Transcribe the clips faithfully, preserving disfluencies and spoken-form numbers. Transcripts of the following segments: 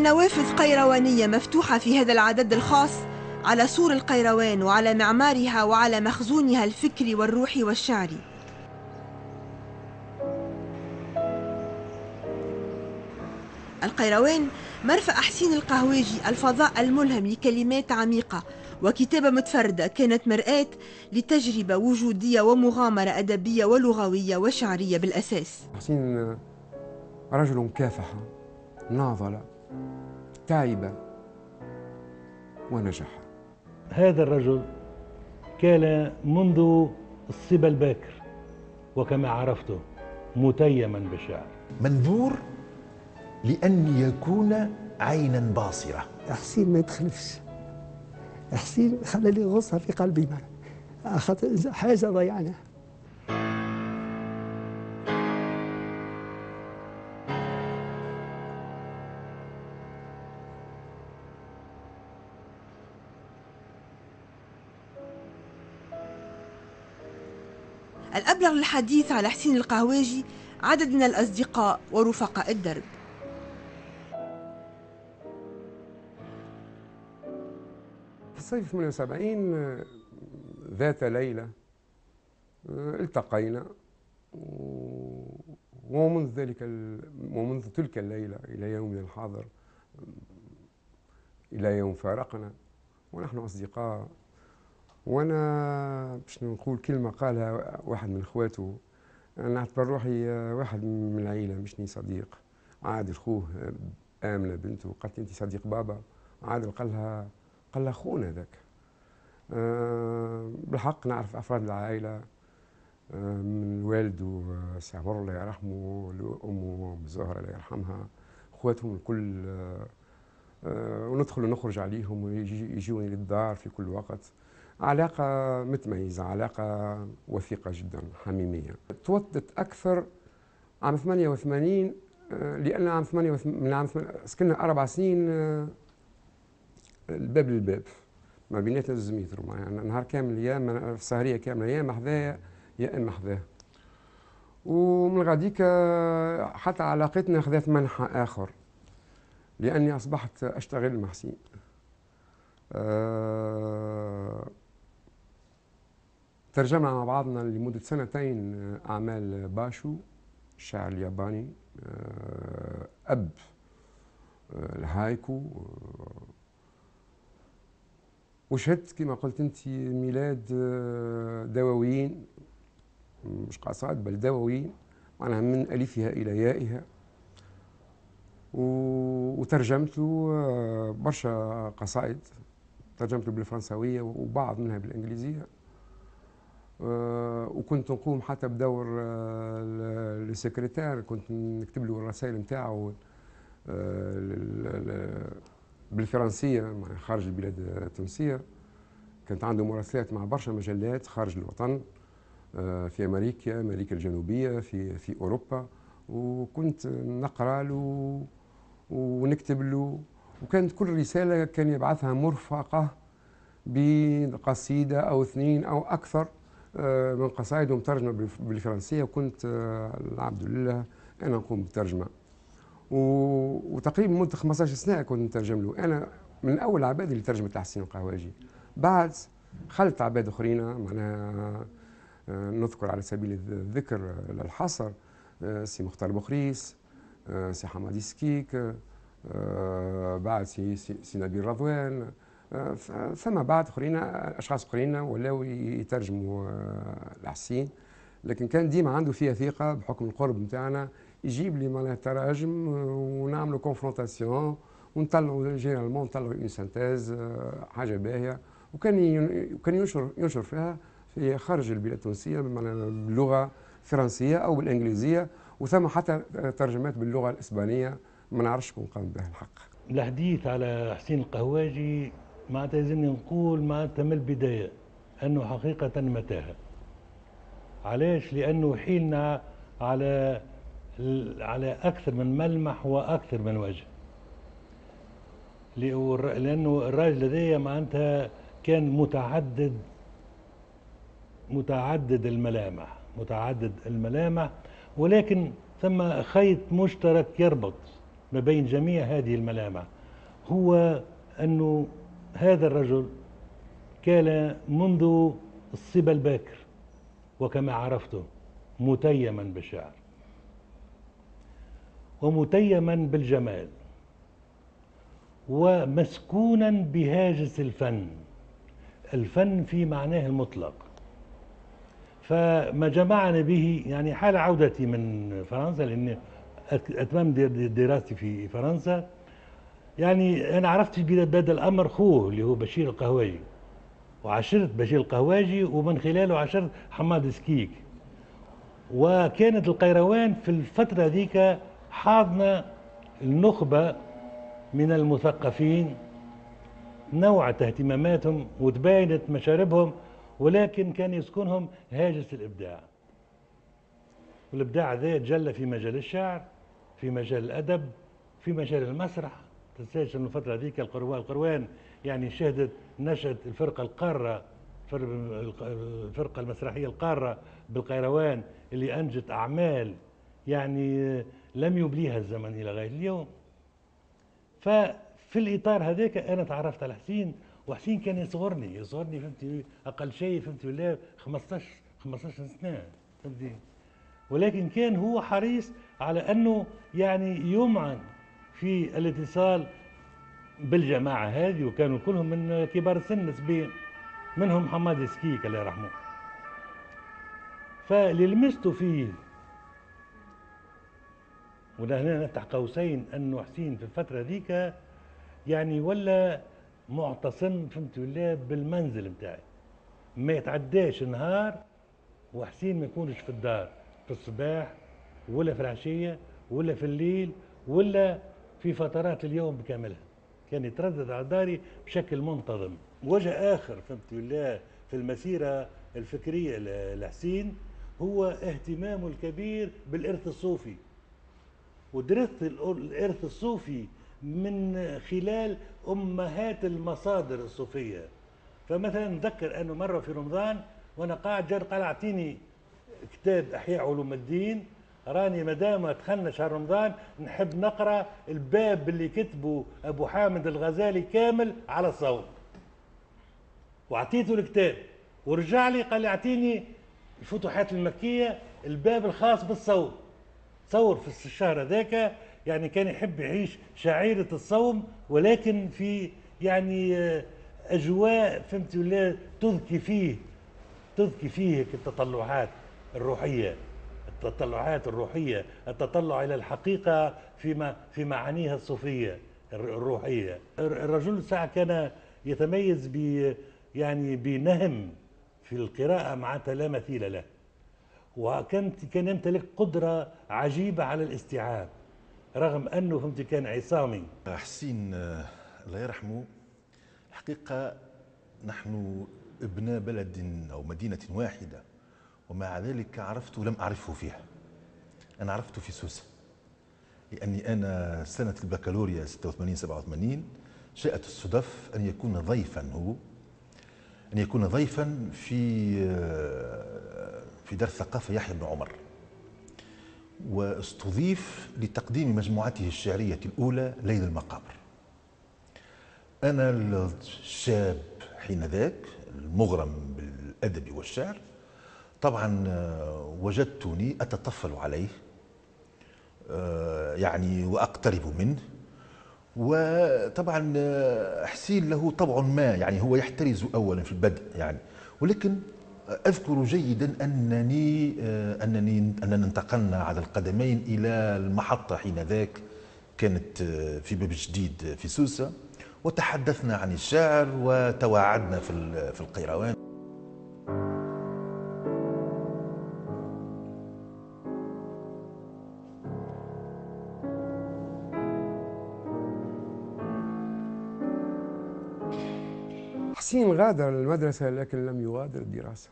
نوافذ قيروانية مفتوحة في هذا العدد الخاص على سور القيروان وعلى معمارها وعلى مخزونها الفكري والروحي والشعري. القيروان مرفأ حسين القهواجي، الفضاء الملهم لكلمات عميقة وكتابة متفردة كانت مرآة لتجربة وجودية ومغامرة أدبية ولغوية وشعرية بالأساس. حسين رجل مكافح، ناضل، تعب ونجح. هذا الرجل كان منذ الصبا الباكر وكما عرفته متيما بالشعر، منذور لأن يكون عينا باصرة. حسين ما يتخلفش، حسين خلى لي غصة في قلبي، أخذ حاجة ضيعناها. الأبلغ للحديث على حسين القهواجي عدد من الأصدقاء ورفقاء الدرب. في الصيف ثمانية وسبعين ذات ليلة التقينا، ومنذ ذلك ومنذ تلك الليلة إلى يومنا الحاضر، إلى يوم فارقنا ونحن أصدقاء. وأنا باش نقول كلمة قالها واحد من إخواته، أنا نعتبر روحي واحد من العيلة مشني صديق. عادل خوه آمنة بنته قالت لي أنت صديق بابا، عادل قالها قال لها خونا ذاك. أه بالحق نعرف أفراد العائلة، أه من والده سي عمر الله يرحمه، لأمه زهرة الله يرحمها، أخواتهم الكل، أه وندخل ونخرج عليهم ويجوني للدار في كل وقت. علاقة متميزة، علاقة وثيقة جدا حميمية. توطدت أكثر عام ثمانية وثمانين، أه لأن عام ثمانية وثمانين من عام سكننا أربع سنين أه الباب للباب ما بيناتنا زوز متر، يعني نهار كامل يا في السهريه كامله يا محذاه يا اما حذاه. ومن غاديك حتى علاقتنا خذت منحى اخر، لاني اصبحت اشتغل مع حسين. أه ترجمنا مع بعضنا لمده سنتين اعمال باشو الشاعر الياباني، أه اب الهايكو. وشهدت كما قلت انت ميلاد دواوين، مش قصائد بل دواوين، معناها من الفها الى يائها. وترجمت له برشا قصائد، ترجمت له بالفرنسويه وبعض منها بالانجليزيه. وكنت نقوم حتى بدور السكرتير، كنت نكتب له الرسائل نتاعو بالفرنسيه خارج البلاد التونسيه. كانت عنده مراسلات مع برشا مجلات خارج الوطن، في امريكا، امريكا الجنوبيه، في في اوروبا، وكنت نقرا له ونكتب له. وكانت كل رساله كان يبعثها مرفقه بقصيده او اثنين او اكثر من قصائد مترجمه بالفرنسيه، وكنت العبد لله انا نقوم بالترجمه. وتقريبا مده خمسة عشر سنه كنت نترجم له. انا من اول العباد اللي ترجمت لحسين القهواجي. بعد خلت عباد اخرين، معناها نذكر على سبيل الذكر للحصر سي مختار بخريس، سي حمادي سكيك، بعد سي سي نبيل رضوان، ثم بعد اخرين اشخاص اخرين ولاو يترجموا لحسين. لكن كان ديما عنده فيها ثقه بحكم القرب نتاعنا، يجيب لي معناها تراجم ونعملوا كونفرونتاسيون ونطلعوا جينيرالمون نطلعوا اون سانتيز حاجه باهيه. وكان كان ينشر ينشر فيها في خارج البلاد التونسيه باللغه الفرنسيه او بالانجليزيه، وثم حتى ترجمات باللغه الاسبانيه ما نعرفش شكون قام بها الحق. الحديث على حسين القهواجي معناتها لازمني نقول معناتها من البدايه انه حقيقه متاهه. علاش؟ لانه حيلنا على على اكثر من ملمح واكثر من وجه. لانه الراجل هذايا معناتها كان متعدد متعدد الملامح متعدد الملامح ولكن ثم خيط مشترك يربط ما بين جميع هذه الملامح. هو أنه هذا الرجل كان منذ الصبا الباكر وكما عرفته متيما بالشعر ومتيما بالجمال ومسكونا بهاجس الفن، الفن في معناه المطلق. فما جمعنا به يعني حال عودتي من فرنسا، لأني أتممت دراستي في فرنسا، يعني أنا عرفت بهذا الأمر خوه اللي هو بشير القهواجي، وعشرت بشير القهواجي ومن خلاله عشرت حماد سكيك. وكانت القيروان في الفترة ذيك حاضنة النخبة من المثقفين، نوعت اهتماماتهم وتباينت مشاربهم، ولكن كان يسكنهم هاجس الإبداع. والإبداع ذا جل في مجال الشعر، في مجال الأدب، في مجال المسرح. تنساش أن الفترة ذيك القروان يعني شهدت نشأة الفرقة القارة، الفرقة المسرحية القارة بالقيروان اللي أنجت أعمال يعني لم يبليها الزمن إلى غاية اليوم. ففي الإطار هذاك أنا تعرفت على حسين، وحسين كان يصغرني يصغرني فهمتي أقل شيء فهمتي ولا خمسطاش خمسطاش سنة فهمتي، ولكن كان هو حريص على أنه يعني يمعن في الاتصال بالجماعة هذه، وكانوا كلهم من كبار السن نسبيا، منهم حماد سكيك الله يرحمه. فاللي لمسته فيه، وهنا نفتح قوسين، انه حسين في الفتره ذيك يعني ولا معتصم فهمت ولا بالمنزل بتاعي، ما يتعداش نهار وحسين ما يكونش في الدار في الصباح ولا في العشيه ولا في الليل ولا في فترات اليوم بكاملها، كان يتردد على داري بشكل منتظم. وجه اخر فهمت ولا في المسيره الفكريه لحسين هو اهتمامه الكبير بالارث الصوفي، ودرست الارث الصوفي من خلال امهات المصادر الصوفيه. فمثلا نذكر انه مره في رمضان وانا قاعد جار قال اعطيني كتاب احياء علوم الدين، راني مادام دخلنا شهر رمضان نحب نقرا الباب اللي كتبه ابو حامد الغزالي كامل على الصوم، واعطيته الكتاب ورجع لي قال لي اعطيني الفتوحات المكيه الباب الخاص بالصوم. تصور في الشهر هذاك يعني كان يحب يعيش شعيرة الصوم، ولكن في يعني أجواء فهمت ولا تذكي فيه تذكي فيه التطلعات الروحية، التطلعات الروحية، التطلع إلى الحقيقة فيما في معانيها الصوفية الروحية. الرجل ساعة كان يتميز ب يعني بنهم في القراءة معناتها لا مثيل له، وكان كان يمتلك قدرة عجيبة على الاستيعاب رغم أنه فهمت كان عصامي. حسين الله يرحمه، الحقيقة نحن ابناء بلد أو مدينة واحدة، ومع ذلك عرفت لم أعرفه فيها. أنا عرفته في سوسة، لأني أنا سنة البكالوريا ستة وثمانين سبعة وثمانين شاءت الصدف أن يكون ضيفا هو أن يكون ضيفا في في دار الثقافة يحيى بن عمر، واستضيف لتقديم مجموعته الشعرية الأولى ليل المقابر. أنا الشاب حينذاك المغرم بالأدب والشعر طبعا وجدتني أتطفل عليه يعني وأقترب منه، وطبعا حسين له طبع ما يعني هو يحترز أولا في البدء يعني، ولكن أذكر جيدا أنني أنني أننا انتقلنا على القدمين إلى المحطة حينذاك كانت في باب جديد في سوسة، وتحدثنا عن الشعر وتواعدنا في في القيروان. حسين غادر المدرسة لكن لم يغادر الدراسة.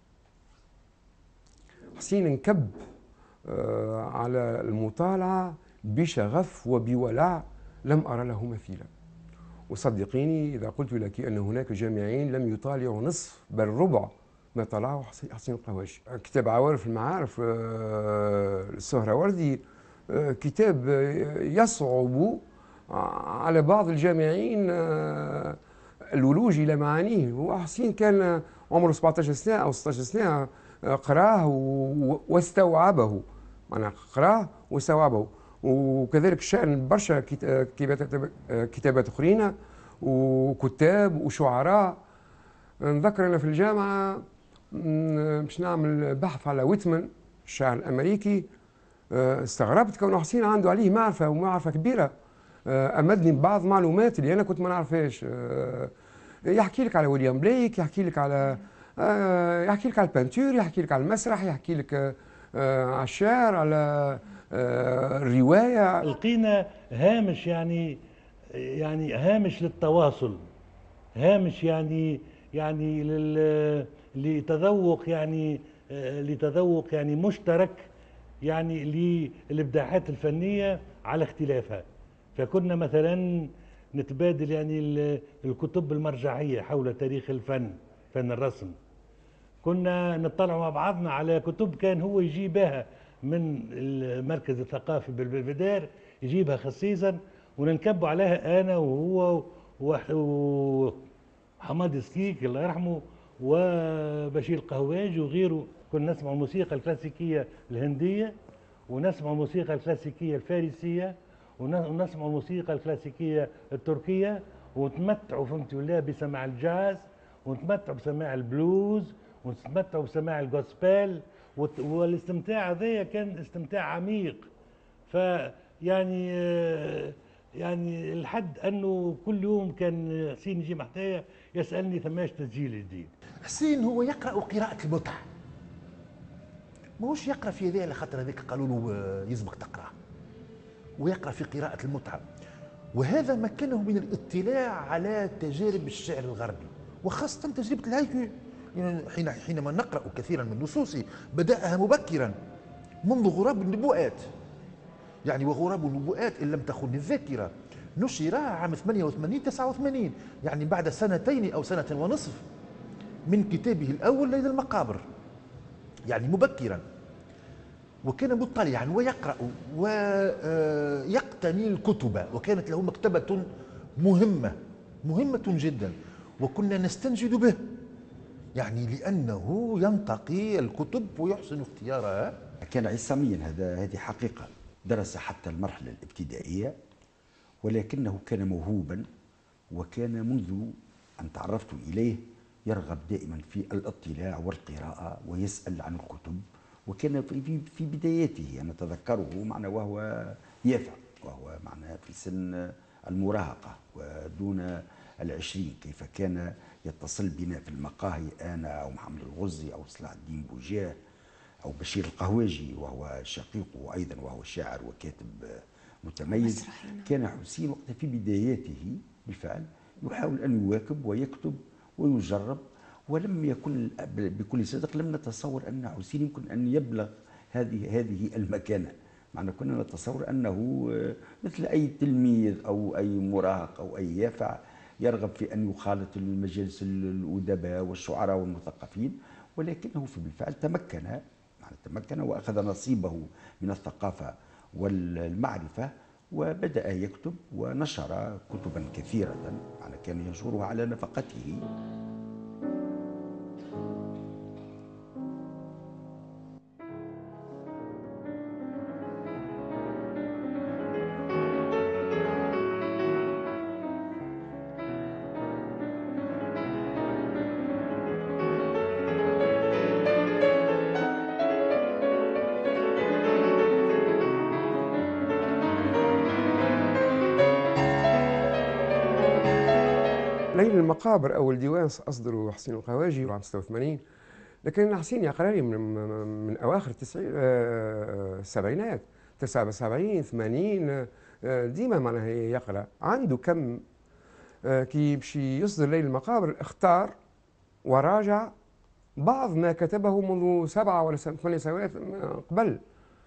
حسين انكب على المطالعة بشغف وبولع لم أرى له مثيلا، وصدقيني إذا قلت لك أن هناك جامعين لم يطالعوا نصف بل ربع ما طلعه حسين القهواجي. كتاب عوارف المعارف السهروردي كتاب يصعب على بعض الجامعين الولوج إلى معانيه. وحسين كان عمره سبعطاش سنة أو ستطاش سنة، قراه واستوعبه، معناها قراه واستوعبه. وكذلك شأن برشا كتابات أخرين وكتاب وشعراء. نذكر أنا في الجامعة باش نعمل بحث على ويتمان الشاعر الأمريكي، استغربت كون حسين عنده عليه معرفة ومعرفة كبيرة، أمدني ببعض معلومات اللي أنا كنت ما نعرفهاش. يحكي لك على ويليام بليك، يحكي لك على يحكي لك على البانتور، يحكي لك على المسرح، يحكي لك على الشعر، على الرواية. لقينا هامش، يعني يعني هامش للتواصل، هامش يعني يعني لتذوق، يعني لتذوق يعني مشترك يعني للابداعات الفنيه على اختلافها. فكنا مثلا نتبادل يعني الكتب المرجعيه حول تاريخ الفن، فن الرسم. كنا نطلع مع بعضنا على كتب كان هو يجيبها من المركز الثقافي بالبلفدير، يجيبها خصيصا، وننكبوا عليها انا وهو وحماد سكيك الله يرحمه وبشير القهواجي وغيره. كنا نسمع الموسيقى الكلاسيكيه الهنديه، ونسمع الموسيقى الكلاسيكيه الفارسيه، ونسمع الموسيقى الكلاسيكيه التركيه، ونتمتعوا فهمتوا ولا بسماع الجاز، ونتمتعوا بسماع البلوز، ونتمتعوا بسماع الجوسبيل. والاستمتاع هذايا كان استمتاع عميق. فيعني يعني لحد انه كل يوم كان حسين يجي محتايا يسالني ثماش تسجيل جديد. حسين هو يقرا قراءه المتعه، ماهوش يقرا في هذا على خاطر هذاك قالوا له يلزمك تقرا، ويقرا في قراءه المتعه. وهذا مكنه من الاطلاع على تجارب الشعر الغربي، وخاصه تجربه الهايكو. يعني حين حينما نقرا كثيرا من نصوصه بداها مبكرا منذ غراب النبوءات. يعني وغراب النبوءات ان لم تخن الذاكره نشر عام ثمانية وثمانين تسعة وثمانين، يعني بعد سنتين او سنه ونصف من كتابه الاول ليل المقابر، يعني مبكرا. وكان مطلعا ويقرا ويقتني الكتب، وكانت له مكتبه مهمه مهمه جدا، وكنا نستنجد به، يعني لانه ينتقي الكتب ويحسن اختيارها. كان عصاميا، هذا هذه حقيقه. درس حتى المرحله الابتدائيه، ولكنه كان موهوبا، وكان منذ ان تعرفت اليه يرغب دائما في الاطلاع والقراءه ويسال عن الكتب. وكان في في بداياته انا اتذكره معنا وهو يافع، وهو معنا في سن المراهقه ودون العشرين، كيف كان يتصل بنا في المقاهي انا او محمد الغزي او صلاح الدين بوجاه او بشير القهواجي وهو شقيقه ايضا وهو شاعر وكاتب متميز. كان حسين وقتها في بداياته بالفعل يحاول ان يواكب ويكتب ويجرب، ولم يكن بكل صدق لم نتصور ان حسين يمكن ان يبلغ هذه هذه المكانه. معنا كنا نتصور انه مثل اي تلميذ او اي مراهق او اي يافع يرغب في ان يخالط المجالس الادباء والشعراء والمثقفين، ولكنه في بالفعل تمكن يعني تمكن واخذ نصيبه من الثقافه والمعرفه، وبدأ يكتب ونشر كتبا كثيرة، يعني كان ينشرها على نفقته. ليل المقابر أول ديوان أصدره حسين القهواجي عام ستة وثمانين، لكن حسين يقرأ لي من, من أواخر التسعين السبعينات، تسعة وسبعين ثمانين ديما معناها يقرأ. عنده كم كي باش يصدر ليل المقابر اختار وراجع بعض ما كتبه منذ سبعة ولا ثمانية سنوات قبل.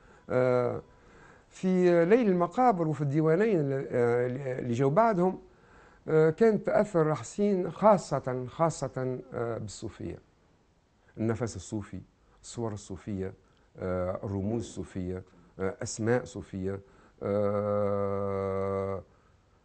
في ليل المقابر وفي الديوانين اللي جو بعدهم كان تأثر حسين خاصة خاصة بالصوفية، النفس الصوفي، الصور الصوفية، الرموز الصوفية، أسماء صوفية،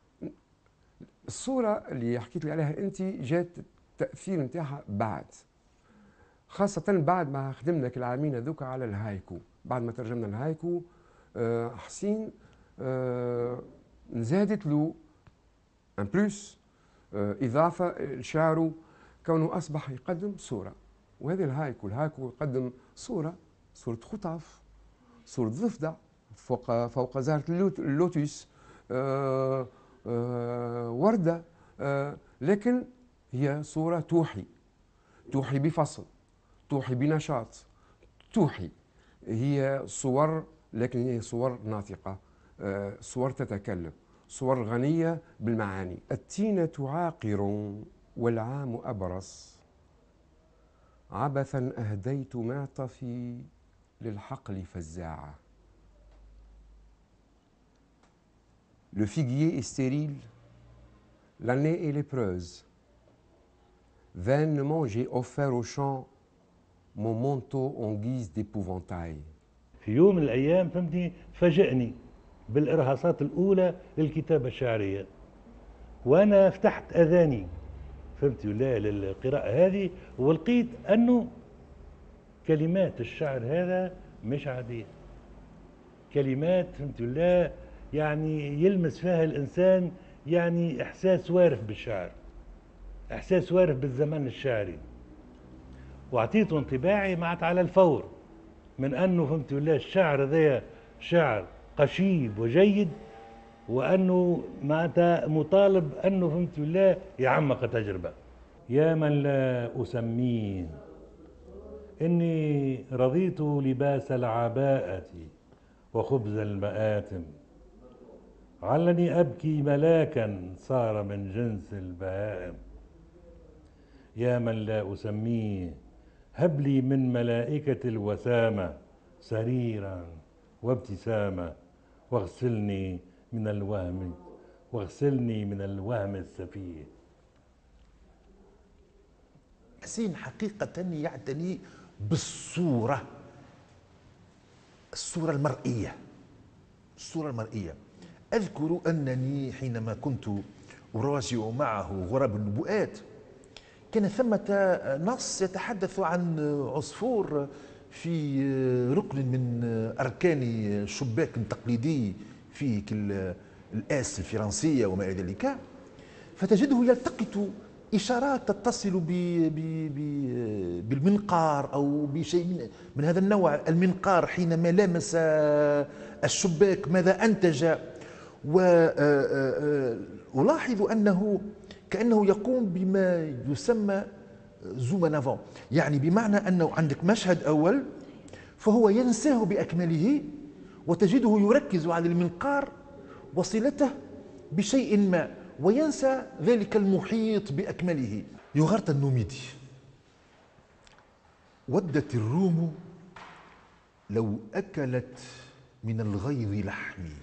الصورة اللي حكيت لي عليها أنت جات التأثير نتاعها بعد، خاصة بعد ما خدمنا العامين هذوك على الهايكو، بعد ما ترجمنا الهايكو أه حسين أه زادت له ان بلوس أه إضافة شعره، كونه أصبح يقدم صورة. وهذه الهايكو الهايكو يقدم صورة، صورة خطاف، صورة ضفدع فوق فوق زهرة اللوتس، أه أه وردة، أه لكن هي صورة توحي، توحي بفصل، توحي بنشاط، توحي. هي صور، لكن هي صور ناطقة، أه صور تتكلم، صور غنية بالمعاني. التينة عاقر والعام أبرص، عبثا أهديت معطفي للحقل فزاعة. Le figuier est stérile, l'année est lépreuse. Vainement j'ai offert au champ mon manteau en guise d'épouvantail. في يوم من الأيام فهمتني فاجأني بالإرهاصات الأولى للكتابة الشعرية، وأنا فتحت أذاني فهمتي ولا للقراءة هذه، ولقيت أنه كلمات الشعر هذا مش عادية، كلمات فهمتي ولا يعني يلمس فيها الإنسان يعني إحساس وارف بالشعر، إحساس وارف بالزمن الشعري. وأعطيته انطباعي معت على الفور من أنه فهمتي ولا الشعر ذا شعر قشيب وجيد، وأنه معناتها مطالب أنه فهمتي ولا يعمق تجربة. يا من لا أسميه إني رضيت لباس العباءة وخبز المآتم، علني أبكي ملاكا صار من جنس البهائم. يا من لا أسميه هب لي من ملائكة الوسامة سريرا وابتسامة، واغسلني من الوهم واغسلني من الوهم السفيه. حسين حقيقة يعتني بالصورة، الصورة المرئية، الصورة المرئية. أذكر أنني حينما كنت أراجع معه غراب النبوءات كان ثمة نص يتحدث عن عصفور في ركن من أركان الشباك التقليدي في الآس الفرنسية وما إلى ذلك، فتجده يلتقط إشارات تتصل ب ب ب بالمنقار أو بشيء من, من هذا النوع. المنقار حينما لامس الشباك ماذا أنتج، وألاحظ أنه كأنه يقوم بما يسمى زوم نافون، يعني بمعنى أنه عندك مشهد أول فهو ينساه بأكمله وتجده يركز على المنقار وصلته بشيء ما وينسى ذلك المحيط بأكمله. يوغارت النوميدي: ودت الروم لو أكلت من الغيظ لحمي،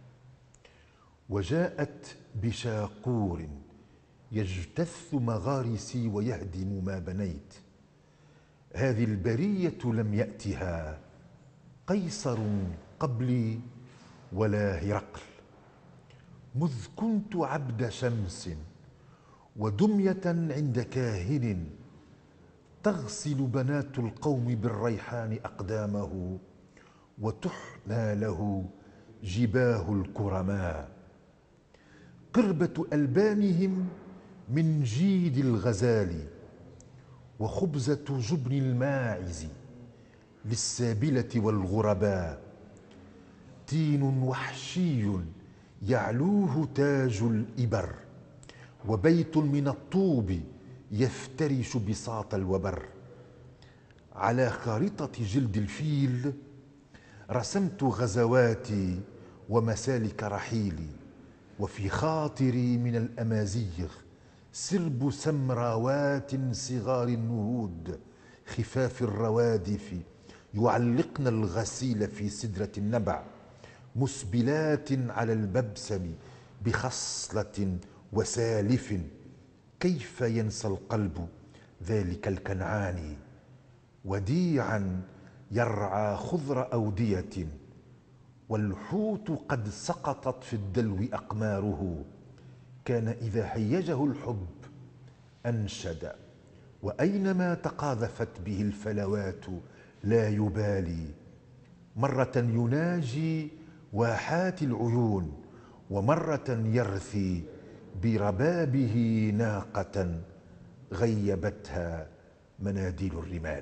وجاءت بشاقور يجتث مغارسي ويهدم ما بنيت. هذه البرية لم يأتها قيصر قبلي ولا هرقل، مذ كنت عبد شمس ودمية عند كاهن، تغسل بنات القوم بالريحان أقدامه وتحنى له جباه الكرماء. قربة ألبانهم من جيد الغزال، وخبزة جبن الماعز للسابلة والغرباء. تين وحشي يعلوه تاج الإبر، وبيت من الطوب يفترش بساط الوبر. على خارطة جلد الفيل رسمت غزواتي ومسالك رحيلي، وفي خاطري من الأمازيغ سرب سمراوات صغار النهود خفاف الروادف، يعلقن الغسيل في سدرة النبع، مسبلات على الببسم بخصلة وسالف. كيف ينسى القلب ذلك الكنعاني، وديعا يرعى خضر أودية، والحوت قد سقطت في الدلو أقماره. كان إذا هيجه الحب أنشد، وأينما تقاذفت به الفلوات لا يبالي، مرة يناجي واحات العيون، ومرة يرثي بربابه ناقة غيبتها مناديل الرمال.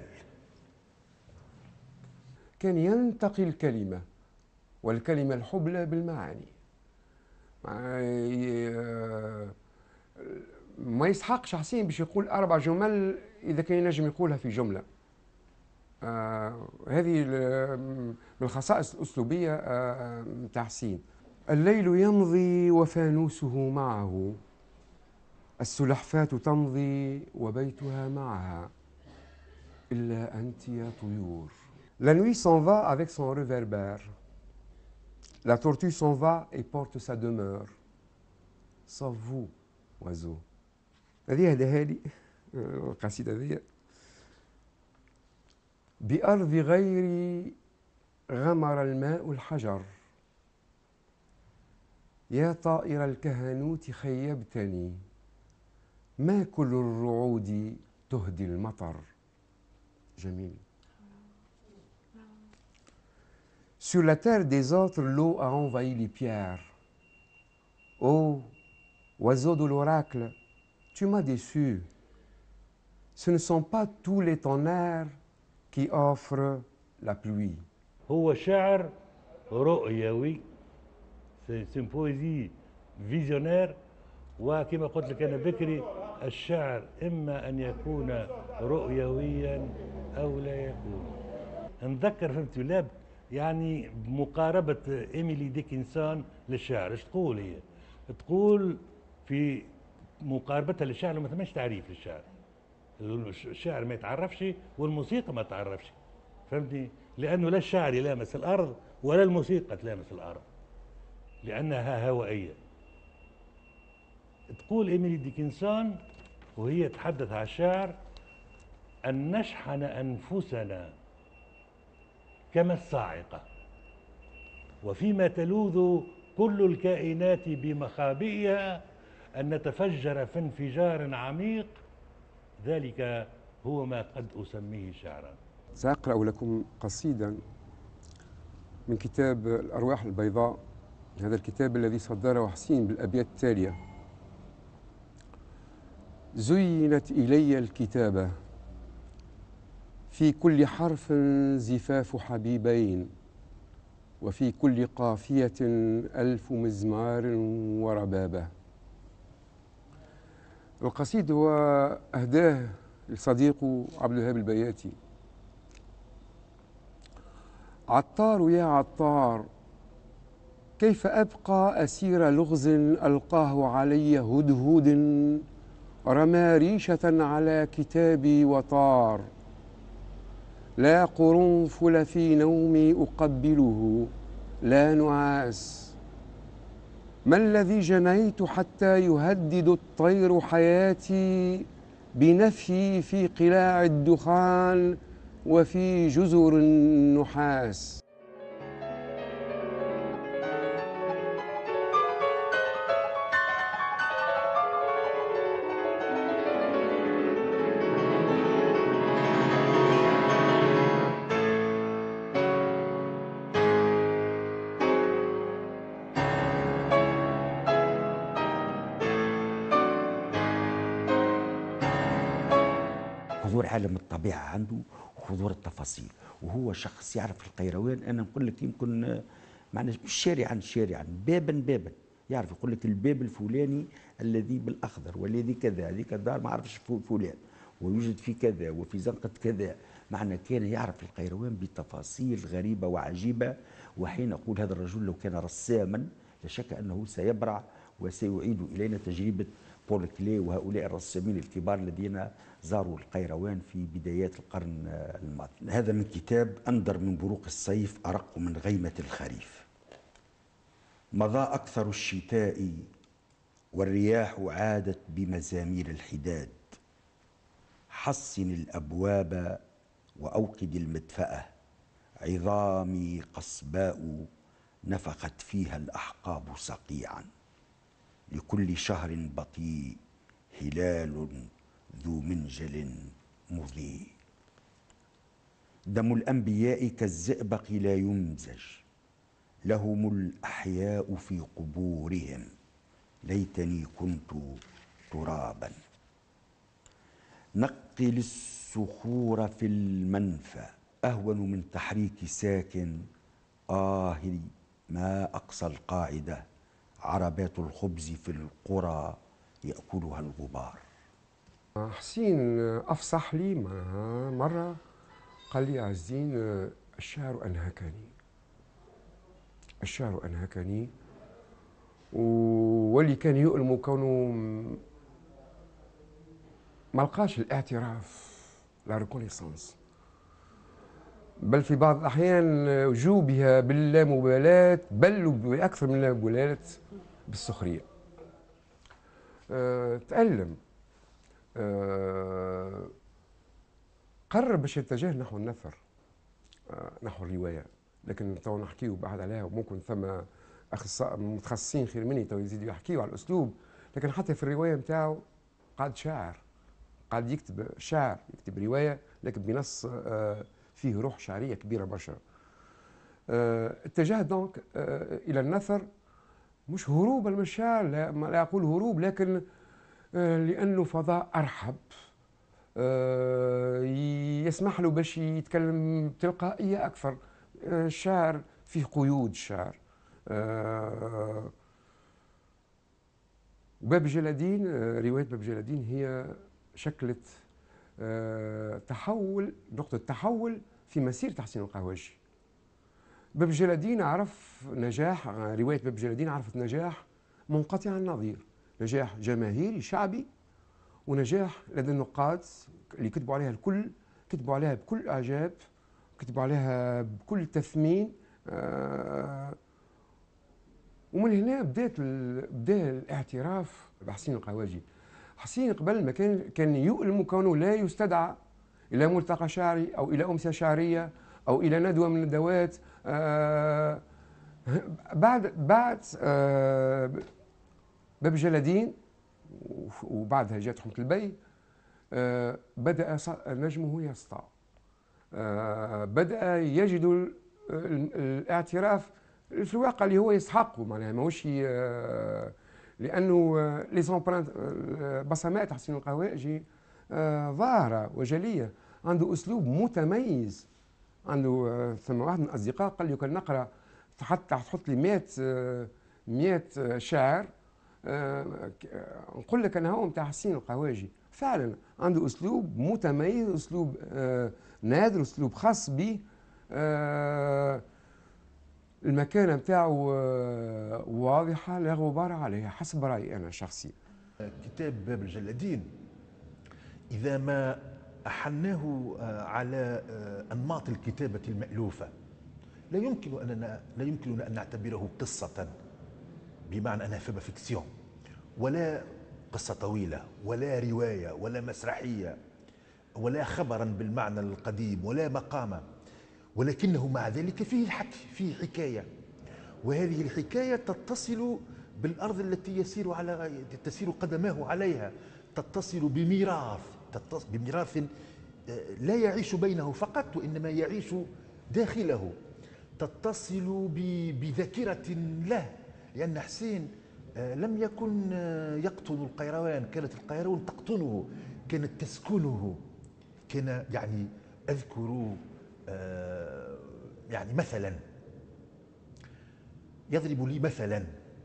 كان ينتقي الكلمة، والكلمة الحبلى بالمعاني. ما يسحقش حسين باش يقول أربع جمل إذا كان ينجم يقولها في جملة. آه هذه من الخصائص الأسلوبية نتاع آه حسين. الليل يمضي وفانوسه معه، السلحفاة تمضي وبيتها معها، إلا أنت يا طيور. La nuit s'en va avec son réverbère. La tortue s'en va et porte sa demeure. Sauf vous, oiseau. هذه هداها لي القصيدة هذه. بأرض غيري غمر الماء الحجر، يا طائر الكهنوت خيبتني، ما كل الرعود تهدي المطر. جميل. Sur la terre des autres, l'eau a envahi les pierres. Ô oiseau de l'oracle, tu m'as déçu. Ce ne sont pas tous les tonnerres qui offrent la pluie. هو شعر رؤيوي، سي بويزي فيزيونير. وكما قلت لك أنا بكري، الشعر إما أن يكون رؤيويا أو لا يكون. نذكر فهمت لاب يعني بمقاربة إيميلي ديكنسون للشعر. ايش تقول هي؟ تقول في مقاربتها للشعر ما ثماش تعريف للشعر. الشعر ما يتعرفش والموسيقى ما تعرفش، فهمتني؟ لأنه لا الشعر يلامس الأرض ولا الموسيقى تلامس الأرض، لأنها هوائية. تقول إيميلي ديكنسون وهي تحدث عن الشعر: أن نشحن أنفسنا كما الصاعقة، وفيما تلوذ كل الكائنات بمخابئها أن نتفجر في انفجار عميق، ذلك هو ما قد أسميه شعرا. سأقرأ لكم قصيدة من كتاب الأرواح البيضاء، هذا الكتاب الذي صدره حسين بالأبيات التالية: زينت إلي الكتابة، في كل حرف زفاف حبيبين، وفي كل قافية ألف مزمار وربابة. القصيد هو أهداه لصديقه عبد الوهاب البياتي. عطار يا عطار، كيف أبقى أسير لغز ألقاه علي هدهد، رمى ريشة على كتابي وطار. لا قرنفل في نومي أقبله، لا نعاس. ما الذي جنيت حتى يهدد الطير حياتي بنفي في قلاع الدخان وفي جزر النحاس. حضور عالم الطبيعة عنده وحضور التفاصيل، وهو شخص يعرف القيروان. أنا نقول لك يمكن معناها مش شارعا شارعا، بابا بابا يعرف يقول لك الباب الفلاني الذي بالأخضر والذي كذا، هذيك الدار ما عرفش فلان ويوجد في كذا وفي زنقة كذا. معنى كان يعرف القيروان بتفاصيل غريبة وعجيبة. وحين أقول هذا الرجل لو كان رساما لا شك أنه سيبرع وسيعيد إلينا تجربة بول كلي وهؤلاء الرسامين الكبار الذين زاروا القيروان في بدايات القرن الماضي. هذا من كتاب أندر من بروق الصيف، أرق من غيمة الخريف. مضى أكثر الشتاء والرياح عادت بمزامير الحداد. حصن الأبواب وأوقد المدفأة، عظامي قصباء نفخت فيها الأحقاب صقيعا. لكل شهر بطيء هلال ذو منجل مضيء. دم الأنبياء كالزئبق لا يمزج، لهم الأحياء في قبورهم، ليتني كنت ترابا. نقل الصخور في المنفى أهون من تحريك ساكن، آه ما أقصى القاعدة، عربات الخبز في القرى يأكلها الغبار. حسين أفصح لي مرة قال لي عزين الشعر أنهكني، الشعر أنهكني، واللي كان يؤلم كونه ما لقاش الاعتراف، لا ريكونيسانس، بل في بعض الأحيان جو بها باللامبالاة، بل بأكثر من اللامبالاة بالسخرية. أه تألم، أه قرر باش يتجه نحو النثر، أه نحو الرواية، لكن تو نحكيو بعد عليها، وممكن ثم أخصائيين متخصصين خير مني تو يزيدوا يحكيوا على الأسلوب، لكن حتى في الرواية نتاعو قاعد شاعر، قاعد يكتب شعر، يكتب رواية لكن بنص أه فيه روح شعرية كبيرة برشا. أه اتجه دونك أه إلى النثر، مش هروبا من الشعر، لا, لا أقول هروب، لكن أه لأنه فضاء أرحب، أه يسمح له باش يتكلم بتلقائية أكثر. أه الشعر فيه قيود، الشعر. أه باب جلالدين، أه رواية باب جلالدين هي شكلت أه تحول، نقطة تحول في مسيرة حسين القهوجي. باب جلالدين عرف نجاح، رواية باب جلالدين عرفت نجاح منقطع النظير، نجاح جماهيري شعبي، ونجاح لدى النقاد اللي كتبوا عليها الكل، كتبوا عليها بكل إعجاب، كتبوا عليها بكل تثمين. أه ومن هنا بدات بدا الاعتراف بحسين القهوجي. حسين قبل ما كان كان يؤلم كونه لا يستدعى إلى ملتقى شعري أو إلى أمسية شعرية أو إلى ندوة من الندوات. آه بعد بعد آه باب جلالدين وبعدها جات حمة البي، آه بدأ نجمه يسطع، آه بدأ يجد الاعتراف في الواقع اللي هو يستحقه، معناها ماهوش آه لأنه لي زومبرانت، بصمات حسين القهوجي آه ظاهرة وجلية، عنده أسلوب متميز. عنده ثم واحد من الأصدقاء قال لي كان نقرأ حتى تحط لي مئة مئة شاعر، أه نقول لك أنا هو نتاع حسين القهوجي. فعلا عنده أسلوب متميز، أسلوب أه نادر، أسلوب خاص به. أه المكانة نتاعو أه واضحة لا غبار عليها حسب رأيي أنا الشخصي. كتاب باب الجلادين إذا ما أحناه على أنماط الكتابة المألوفة لا يمكن أننا لا يمكننا أن نعتبره قصة بمعنى أنها فيلم فيكسيون، ولا قصة طويلة، ولا رواية، ولا مسرحية، ولا خبرا بالمعنى القديم، ولا مقامة، ولكنه مع ذلك فيه الحكي، فيه حكاية، وهذه الحكاية تتصل بالأرض التي يسير على تسير قدماه عليها، تتصل بميراث، تتصل بميراث لا يعيش بينه فقط وإنما يعيش داخله، تتصل بذاكرة له، لأن حسين لم يكن يقطن القيروان، كانت القيروان تقطنه، كانت تسكنه. كان يعني أذكر يعني مثلا يضرب لي مثلا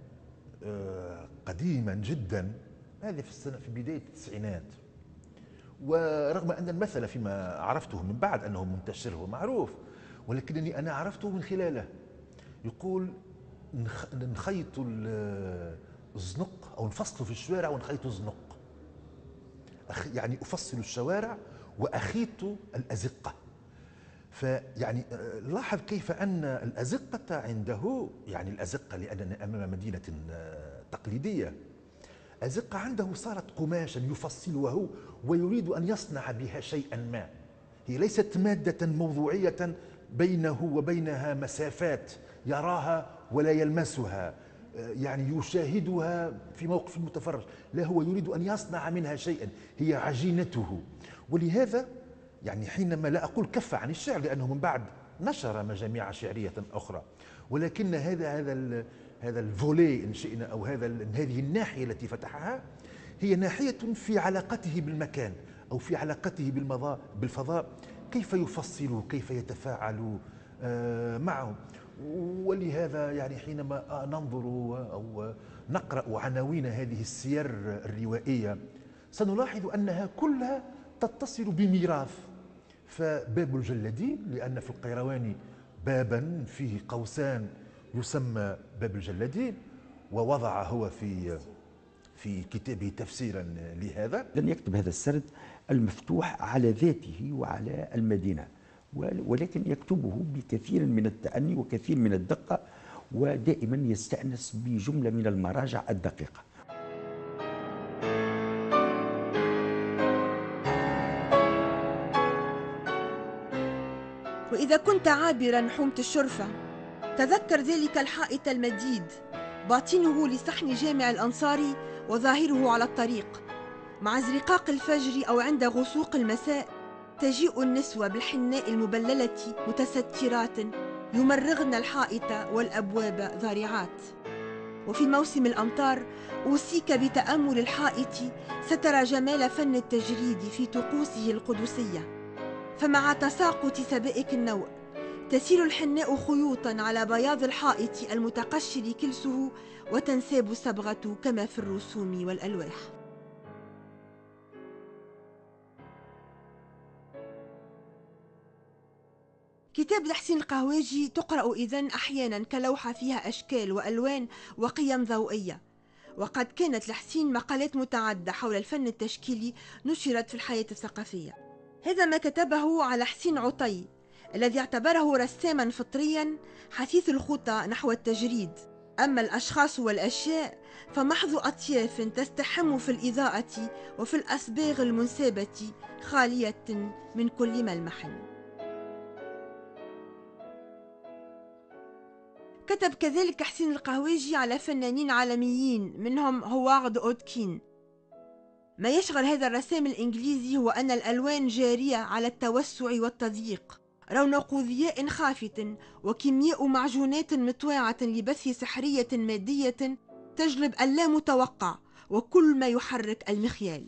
قديما جدا، هذا في السنة في بداية التسعينات، ورغم أن المثل فيما عرفته من بعد أنه منتشر ومعروف، ولكنني أنا عرفته من خلاله. يقول نخيط الزنق أو نفصل في الشوارع ونخيط الزنق، يعني أفصل الشوارع وأخيط الأزقة. فيعني لاحظ كيف أن الأزقة عنده، يعني الأزقة لأننا أمام مدينة تقليدية، أزقة عنده صارت قماشا يفصلها ويريد أن يصنع بها شيئا ما. هي ليست مادة موضوعية بينه وبينها مسافات يراها ولا يلمسها، يعني يشاهدها في موقف المتفرج، لا هو يريد أن يصنع منها شيئا، هي عجينته. ولهذا يعني حينما لا أقول كف عن الشعر لأنه من بعد نشر مجاميع شعرية أخرى، ولكن هذا هذا هذا الفولي إن شئنا أو هذا هذه الناحية التي فتحها هي ناحية في علاقته بالمكان أو في علاقته بالمضاء بالفضاء، كيف يفصل كيف يتفاعل معه. ولهذا يعني حينما ننظر أو نقرأ عناوين هذه السير الروائية سنلاحظ أنها كلها تتصل بميراث. فباب الجلادين لأن في القيروان بابا فيه قوسان يسمى باب الجلادين، ووضع هو في في كتابه تفسيرا لهذا. لن يكتب هذا السرد المفتوح على ذاته وعلى المدينة، ولكن يكتبه بكثير من التأني وكثير من الدقة، ودائما يستأنس بجملة من المراجع الدقيقة. وإذا كنت عابرا حومة الشرفة تذكر ذلك الحائط المديد، باطنه لصحن جامع الأنصاري وظاهره على الطريق. مع زرقاق الفجر أو عند غسوق المساء تجيء النسوة بالحناء المبللة متسترات يمرغن الحائط والأبواب ضارعات. وفي موسم الأمطار أوصيك بتأمل الحائط، سترى جمال فن التجريد في طقوسه القدسية. فمع تساقط سبائك النوء تسيل الحناء خيوطا على بياض الحائط المتقشر كلسه، وتنساب الصبغة كما في الرسوم والألواح. كتاب لحسين القهواجي تقرأ إذن أحيانا كلوحة فيها أشكال وألوان وقيم ضوئية. وقد كانت لحسين مقالات متعددة حول الفن التشكيلي نشرت في الحياة الثقافية. هذا ما كتبه على حسين عطي الذي اعتبره رساما فطريا حثيث الخطى نحو التجريد. أما الأشخاص والأشياء فمحض أطياف تستحم في الإضاءة وفي الأصباغ المنسابة، خالية من كل ملمح. كتب كذلك حسين القهواجي على فنانين عالميين منهم هوارد أوتكين. ما يشغل هذا الرسام الإنجليزي هو أن الألوان جارية على التوسع والتضييق، رونق ضياء خافت وكيمياء معجونات مطواعة لبث سحرية مادية تجلب اللا متوقع وكل ما يحرك المخيال.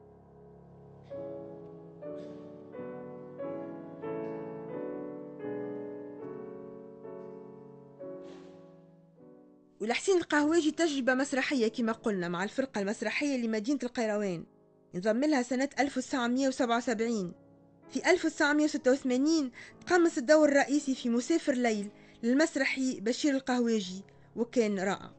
ولحسين القهواجي تجربة مسرحية كما قلنا مع الفرقة المسرحية لمدينة القيروان، انضم لها سنة ألف وتسعمئة وسبعة وسبعين. في ألف وتسعمئة وستة وثمانين تقمص الدور الرئيسي في مسافر ليل للمسرحي بشير القهواجي، وكان رائع.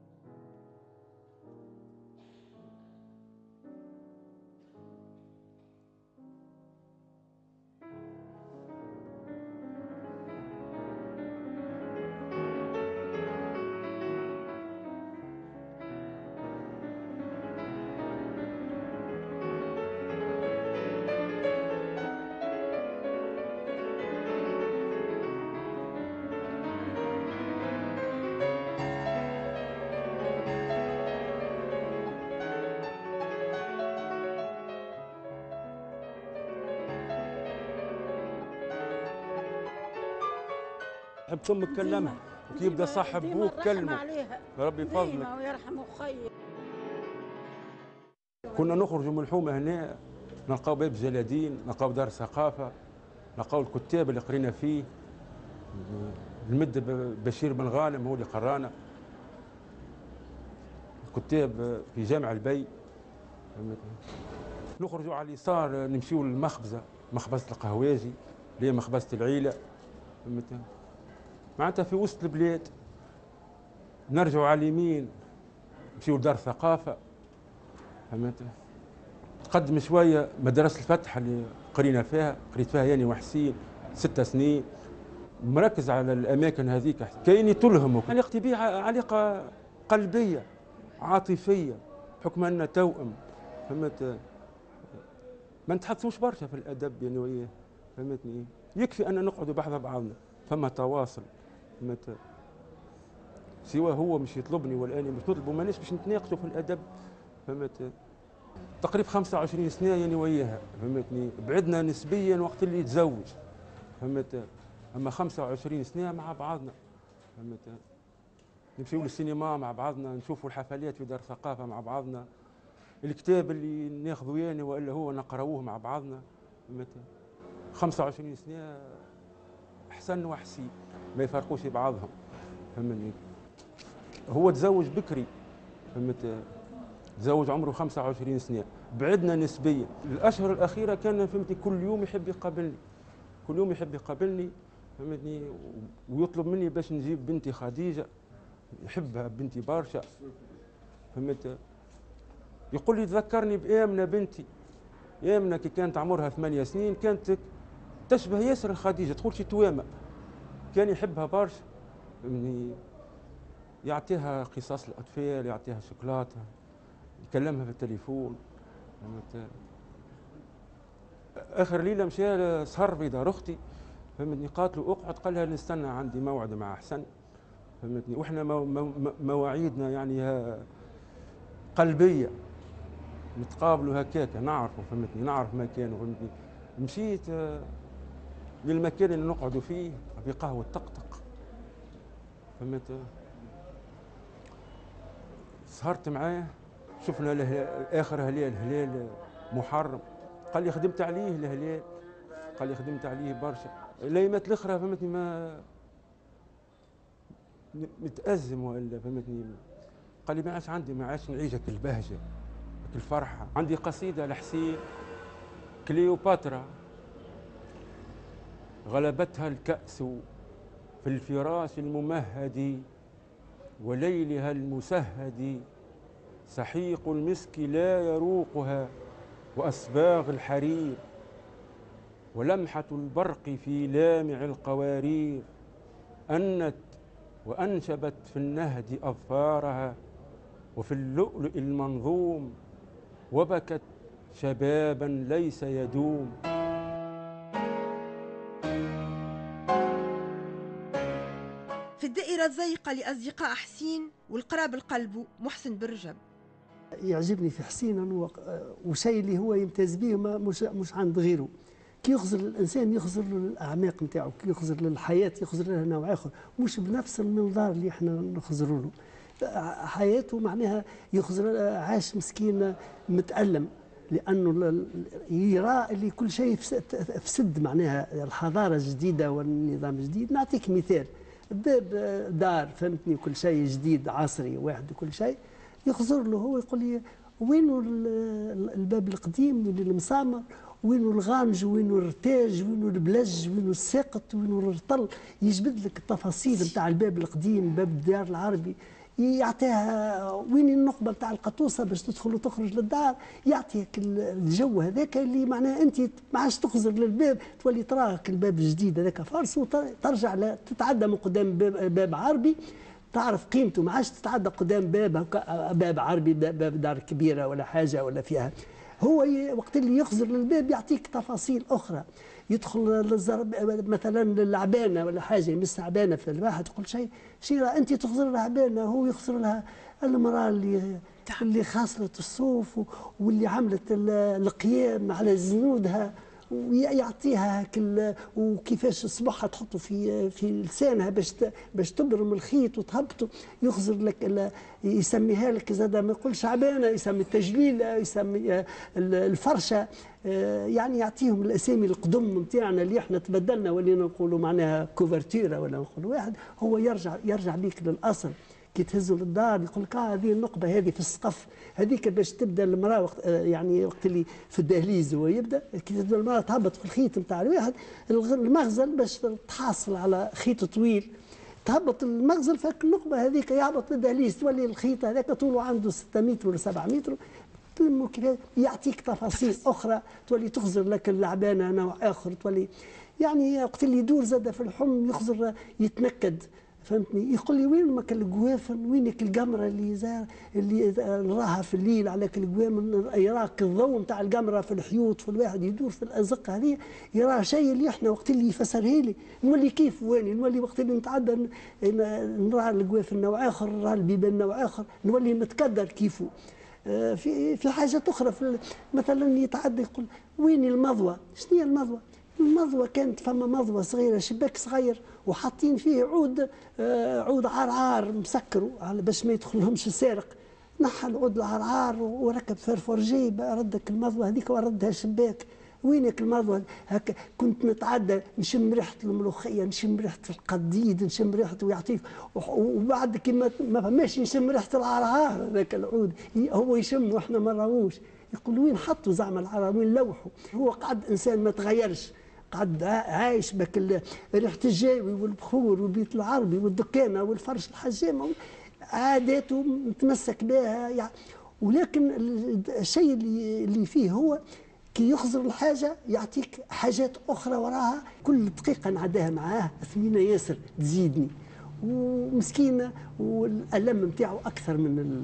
حب تمك كلمها وكي يبدا صاحب بوك كلمه ربي يفضلك ويرحمه خير. كنا نخرجوا من الحومه هنا نلقاو باب جلادين، نلقاو دار ثقافه، نلقاو الكتاب اللي قرينا فيه، المد بشير بن غانم هو اللي قرانا، الكتاب في جامع البي. نخرجوا على اليسار نمشيو للمخبزه، مخبزه القهواجي اللي هي مخبزه العيله، معناتها في وسط البلاد. نرجعوا على اليمين نمشيو لدار ثقافه، فهمت. تقدم شويه مدرسه الفتح اللي قرينا فيها، قريت فيها يعني وحسين ست سنين، مركز على الاماكن هذيك. كايني تلهم علاقتي بها علاقه قلبيه عاطفيه بحكم ان توأم، فهمت. ما نتحدثوش برشا في الادب يعني وياه، فهمتني. يكفي ان نقعدوا بحذا بعضنا، فما تواصل، فهمت. سواء هو مش يطلبني ولا انا مش نطلبه، ماناش باش نتناقشوا في الادب، فهمت. تقريبا خمسة وعشرين سنه يعني وياها، فهمتني. بعدنا نسبيا وقت اللي يتزوج، فهمت. اما خمسة وعشرين سنه مع بعضنا، فهمت. نمشيو للسينما مع بعضنا، نشوفوا الحفلات في دار ثقافه مع بعضنا، الكتاب اللي ناخذه يعني والا هو نقراوه مع بعضنا، فهمت. خمسة وعشرين سنه احسن وحسين ما يفرقوش بعضهم، فهمتني. هو تزوج بكري، فهمت. تزوج عمره خمسة وعشرين سنه، بعدنا نسبيا. الاشهر الاخيره كان فهمتني كل يوم يحب يقابلني، كل يوم يحب يقابلني، فهمتني. ويطلب مني باش نجيب بنتي خديجه، يحبها بنتي برشا، فهمت. يقول لي تذكرني بآمنة بنتي، آمنة كي كانت عمرها ثمانية سنين كانت تشبه ياسر خديجة، تقول شي توامة، كان يحبها برشا، يعني يعطيها قصص الأطفال، يعطيها شوكولاتة، يكلمها في التليفون، فهمت. آخر ليلة مشى سهر في دار أختي، فهمتني. قالت له اقعد، قال لها نستنى عندي موعد مع حسن، فهمتني. واحنا مواعيدنا يعني قلبيه، نتقابلوا هكاك، نعرفوا، فهمتني. نعرف مكانه، فهمتني. مشيت للمكان اللي نقعدوا فيه في قهوه طقطق، فهمت. سهرت معاه، شفنا اخر هلال، هلال محرم. قال لي خدمت عليه الهلال، قال لي خدمت عليه برشا. الايامات الاخرى فهمتني ما متأزم ولا، فهمتني. قال لي ما عادش عندي، ما عادش نعيشك البهجة الفرحة. عندي قصيدة لحسين، كليوباترا غلبتها الكأس في الفراش الممهد وليلها المسهد، سحيق المسك لا يروقها وأصباغ الحرير، ولمحة البرق في لامع القوارير، أنت وأنشبت في النهد أظفارها وفي اللؤلؤ المنظوم، وبكت شبابا ليس يدوم. في الدائرة الضيقة لأصدقاء حسين والقراب القلب محسن برجب. يعجبني في حسين أنه وشيء اللي هو يمتاز به مش مش عند غيره، كي يخزر الانسان يخزر له الاعماق نتاعو، كي يخزر للحياه يخزر لها نوع اخر، مش بنفس المنظار اللي احنا نخزروا له. حياته معناها يخزر، عاش مسكين متالم لانه يرى اللي كل شيء فسد، معناها الحضاره الجديده والنظام الجديد. نعطيك مثال، باب دار فهمتني، كل شيء جديد عصري واحد وكل شيء، يخزر له هو يقول لي وينو الباب القديم، وين المسامر، وينو الغانج، وينو الرتاج، وينو البلج، وينو الساقط، وينو الرطل. يجبد لك التفاصيل نتاع الباب القديم، باب الديار العربي، يعطيها وين النقبه نتاع القطوسه باش تدخل وتخرج للدار، يعطيك الجو هذاك اللي معناها انت ما عادش تخزر للباب، تولي تراك الباب الجديد هذاك فارس، وترجع تتعدى من قدام باب, باب عربي تعرف قيمته، ما عادش تتعدى قدام باب باب عربي، باب دار كبيره ولا حاجه ولا فيها. هو وقت اللي يخزر للباب يعطيك تفاصيل اخرى. يدخل للزرب مثلا للعبانه ولا حاجه، يمس عبانه في الواحد تقول شيء شيء انت تخزر لها عبانه، هو يخزر لها المراه اللي اللي خاصلت الصوف واللي عملت القيام على زنودها، ويعطيها كل وكيفاش صباحها تحطه في في لسانها باش باش تبرم الخيط وتهبطه. يخزر لك يسميها لك زاد، ما يقولش عبانه، يسمي التجليله، يسمي الفرشه، يعني يعطيهم الاسامي القدم نتاعنا اللي احنا تبدلنا ولينا نقولوا معناها كوفرتيره ولا نقولوا واحد. هو يرجع يرجع بيك للاصل. كي تهزوا للدار يقول لك اه هذه النقبه هذه في السقف هذيك باش تبدا المراه وقت يعني وقت اللي في الدهليز هو يبدا، كي تبدا المراه تهبط في الخيط نتاع الواحد المغزل باش تحصل على خيط طويل، تهبط المغزل فك النقبه هذيك يهبط للدهليز، تولي الخيط هذاك طوله عنده ستة متر ولا سبعة متر، يعطيك تفاصيل اخرى، تولي تخزر لك اللعبانه نوع اخر، تولي يعني وقت اللي يدور زاد في الحلم يخزر يتنكد فهمتني؟ يقول لي وين ماك القوافن، وينك القمره اللي زار اللي نراها في الليل على القوام، يراك الضوء نتاع القمره في الحيوط، في الواحد يدور في الازقه هذه يرى شيء اللي احنا وقت اللي يفسرها لي نولي كيف واني نولي وقت اللي نتعدى نرى القوافن نوع اخر، نرى البيبان نوع اخر، نولي نتكدر كيفه. في في حاجات اخرى في مثلا يتعدى يقول وين المضوى؟ شنو هي المضوى؟ المضوى كانت فما مضوى صغيره، شباك صغير وحاطين فيه عود عود عرعار مسكروا على باش ما يدخلهمش السارق، نحى العود العرعار وركب فرفورجي ردك المضوى هذيك وردها شباك. وينك المضوى؟ هكا كنت نتعدى نشم ريحه الملوخيه، نشم ريحه القديد، نشم ريحه ويعطيه، وبعد كي ما فماش نشم ريحه العرعار هذاك العود، هو يشم واحنا ما راهوش. يقول وين حطوا زعما العرعار، وين لوحوا؟ هو قعد انسان ما تغيرش، قعد عايش بك ريحه الجاوي والبخور والبيت العربي والدكانه والفرش الحجامه، عاداته متمسك بها يعني. ولكن الشيء اللي اللي فيه هو كي يخزر الحاجه يعطيك حاجات اخرى وراها، كل دقيقه نعداها معاه ثمينه ياسر تزيدني، ومسكينه والالم نتاعو اكثر من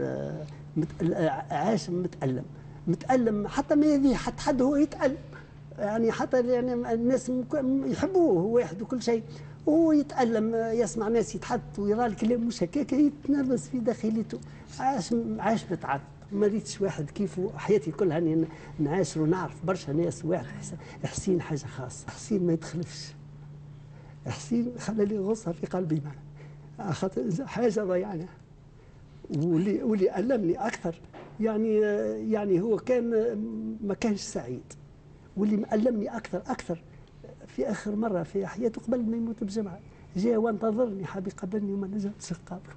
عاش متالم متالم حتى ما يذي حتى حد هو يتالم يعني، حتى يعني الناس يحبوه هو واحد وكل شيء، وهو يتألم يسمع ناس يتحدثوا ويرى الكلام مش هكاك يتنرفز في داخليته. عاش عاش متعب، ما ريتش واحد كيفه حياتي كلها اني نعاشر ونعرف برشا ناس. واحد حسين حاجه خاصه، حسين ما يتخلفش، حسين خلى لي غصه في قلبي معنا خاطر حاجه ضيعنا. واللي واللي ألمني اكثر يعني يعني هو كان ما كانش سعيد، واللي مألمني أكثر أكثر في آخر مرة في حياته قبل ما يموت بجمعة، جاء وانتظرني حاب يقابلني وما نجمتش نقابله،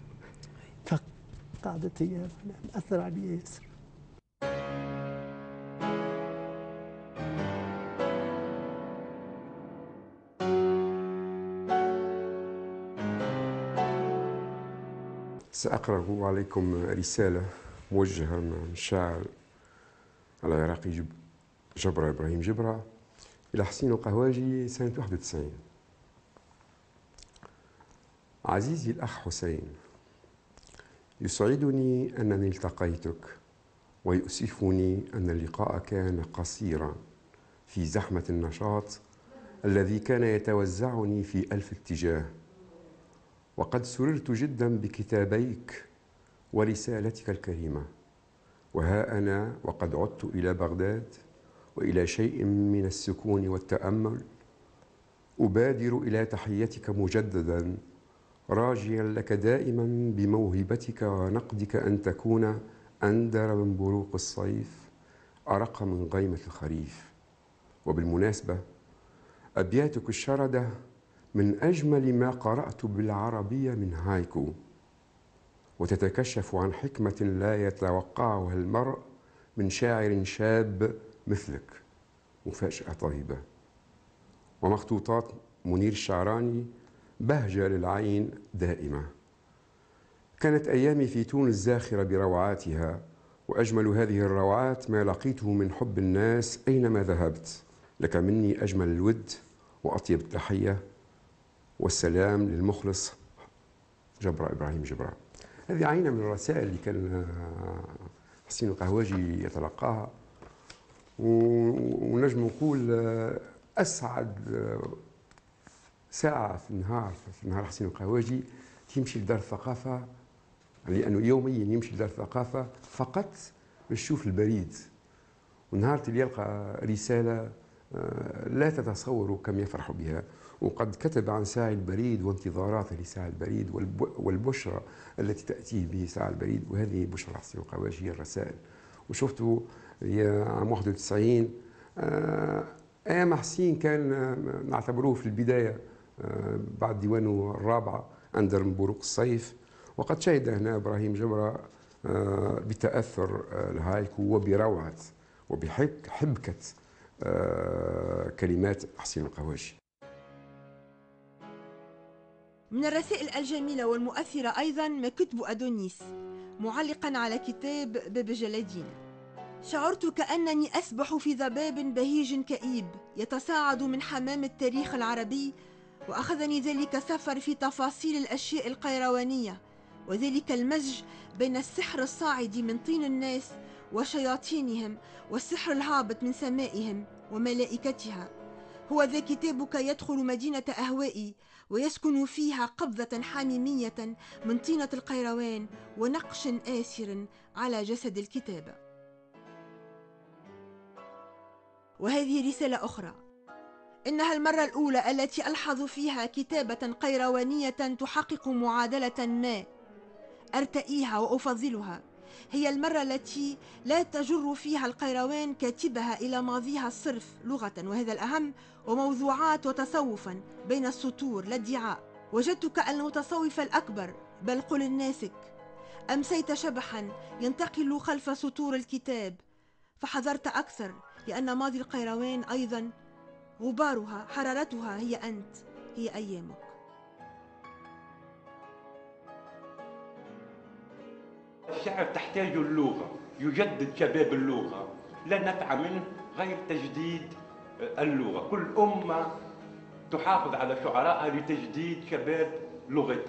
فقعدت هي مأثر علي ياسر. سأقرأ عليكم رسالة موجهة من الشاعر العراقي جب جبرة إبراهيم جبرة إلى حسين القهواجي سنة واحد وتسعين. عزيزي الأخ حسين، يسعدني أنني التقيتك، ويؤسفني أن اللقاء كان قصيرا في زحمة النشاط الذي كان يتوزعني في ألف اتجاه. وقد سررت جدا بكتابيك ورسالتك الكريمة، وها أنا وقد عدت إلى بغداد وإلى شيء من السكون والتأمل، أبادر إلى تحيتك مجددا، راجيا لك دائما بموهبتك ونقدك أن تكون أندر من بروق الصيف، أرق من غيمة الخريف. وبالمناسبة أبياتك الشردة من أجمل ما قرأت بالعربية من هايكو، وتتكشف عن حكمة لا يتوقعها المرء من شاعر شاب مثلك، مفاجأة طيبة. ومخطوطات منير الشعراني بهجة للعين دائمة. كانت أيامي في تونس زاخرة بروعاتها، وأجمل هذه الروعات ما لقيته من حب الناس أينما ذهبت. لك مني أجمل الود وأطيب التحية والسلام للمخلص جبرة إبراهيم جبرة. هذه عينة من الرسائل اللي كان حسين القهواجي يتلقاها، ونجم نقول أسعد ساعة في النهار في نهار حسين القهواجي يمشي لدار الثقافة، لأنه يوميا يمشي لدار الثقافة فقط باش يشوف البريد، ونهار اللي يلقى رسالة لا تتصور كم يفرح بها. وقد كتب عن ساعي البريد وانتظاراته لساعي البريد والبشرى التي تأتيه به ساعي البريد، وهذه بشرى حسين القهواجي هي الرسائل. وشفته عام واحد وتسعين أيام حسين كان نعتبروه في البداية بعد ديوانه الرابعة أندر من بروق الصيف، وقد شهد هنا إبراهيم جبرة بتأثر الهايكو وبروعة وبحبكة كلمات حسين القهواجي. من الرسائل الجميلة والمؤثرة أيضا ما كتبه أدونيس معلقا على كتاب باب جلادين: شعرت كأنني أسبح في ضباب بهيج كئيب يتصاعد من حمام التاريخ العربي وأخذني ذلك سفر في تفاصيل الأشياء القيروانية، وذلك المزج بين السحر الصاعد من طين الناس وشياطينهم والسحر الهابط من سمائهم وملائكتها. هو ذا كتابك يدخل مدينة أهوائي ويسكن فيها قبضة حميمية من طينة القيروان ونقش آسر على جسد الكتابة. وهذه رسالة أخرى، إنها المرة الأولى التي ألحظ فيها كتابة قيروانية تحقق معادلة ما أرتئيها وأفضلها. هي المرة التي لا تجر فيها القيروان كاتبها إلى ماضيها الصرف لغة، وهذا الأهم، وموضوعات وتصوفا بين السطور لا ادعاء. وجدتك المتصوف الأكبر، بل قل الناسك. أمسيت شبحا ينتقل خلف سطور الكتاب، فحذرت أكثر، لأن ماضي القيروان أيضا غبارها حرارتها هي أنت، هي أيامك. الشعر تحتاج اللغة، يجدد شباب اللغة، لا نفع منه غير تجديد اللغة. كل أمة تحافظ على شعرائها لتجديد شباب لغتها.